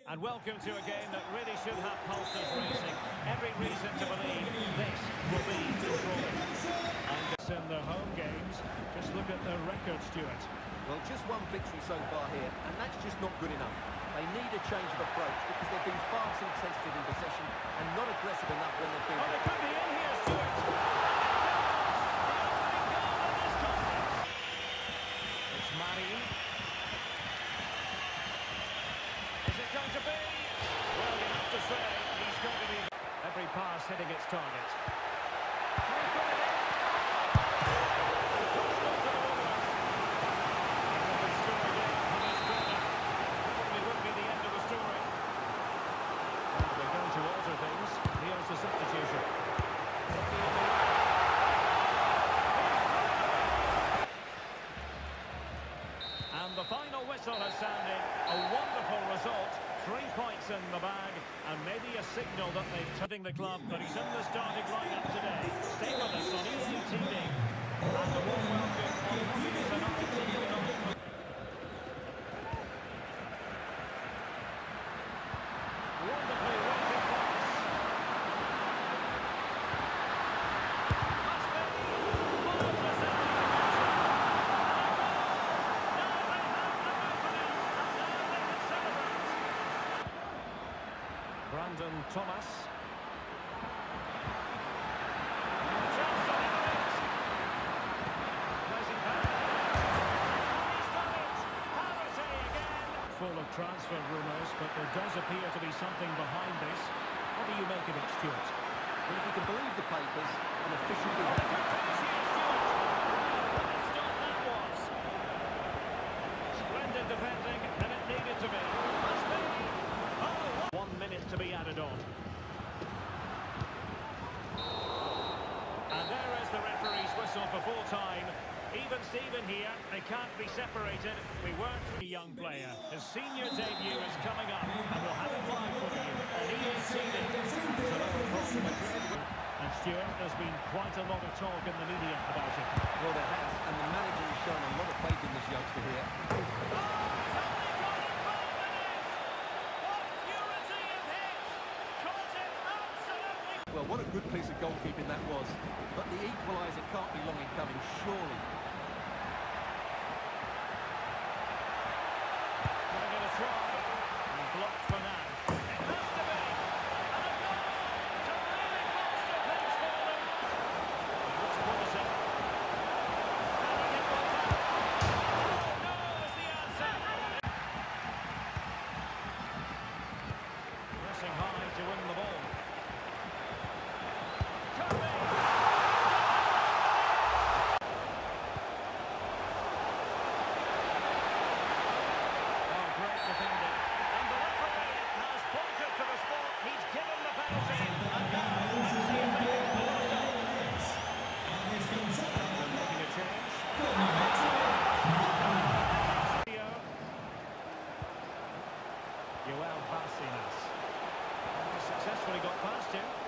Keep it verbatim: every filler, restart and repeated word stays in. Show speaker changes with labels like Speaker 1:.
Speaker 1: And welcome to a game that really should have pulses racing. Every reason to believe this will be controlled. And it's in the home games. Just look at their record, Stuart.
Speaker 2: Well, just one victory so far here, and that's just not good enough. They need a change of approach because they've been far too tentative in possession and not aggressive enough when they've been...
Speaker 1: Oh, they could be in here, Stuart. It's Mari. Is it going to be? Well, you have to say he's going to be... Every pass hitting its target. The final whistle has sounded. A wonderful result. Three points in the bag, and maybe a signal that they've turning the club, but he's in the starting lineup today. Stay with us on E C T V. And a warm welcome on News and I T V. Wonderfully rated pass. Brandon Thomas. Full of transfer rumours, but there does appear to be something behind this. What do you make of it, Stuart?
Speaker 2: Well, if you can believe the papers, an official behaviour...
Speaker 1: That was. Splendid defending, and it needed to be. Must be. Oh, one minute to be added on. And there is the referee's whistle for full time. Even Steven here, they can't be separated. We weren't a young player. His senior debut is coming up, and we'll have it live for you on E C T V. And Stuart, there's been quite a lot of talk in the media about it.
Speaker 2: Well, there has, and the manager has shown a lot of faith in this youngster here. Well, what a good piece of goalkeeping that was. But the equaliser can't be long in coming, surely.
Speaker 1: They're going to try. And blocked for now. It has to be. And a goal to really bolster things for them. Looks promising. And it will happen. No is the answer. Pressing high to win the ball. Joel Barcinas. Successfully got past him.